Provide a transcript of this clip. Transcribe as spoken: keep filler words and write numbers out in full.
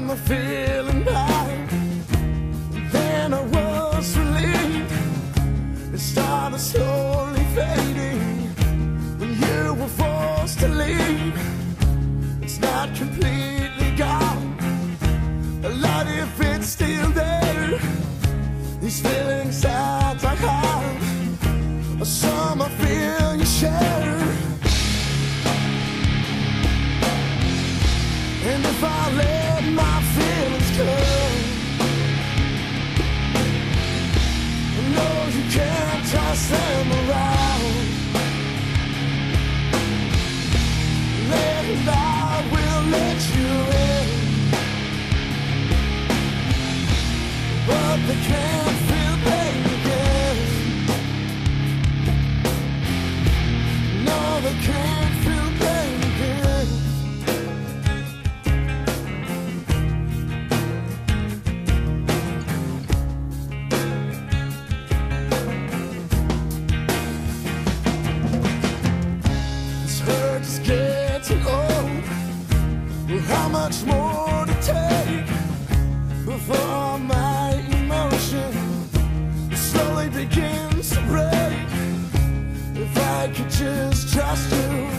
summer feeling bad. Then I was relieved. It started slowly fading when you were forced to leave. It's not completely gone. A lot if it's still there. These feelings that I have, some I feel you share. And if I let my feelings come, no, you can't toss them around. And I will let you in, but they can't feel pain again. No, they can't feel pain again. This hurt is getting old. Well, how much more to take before my emotion slowly begins to break? If I could just trust you,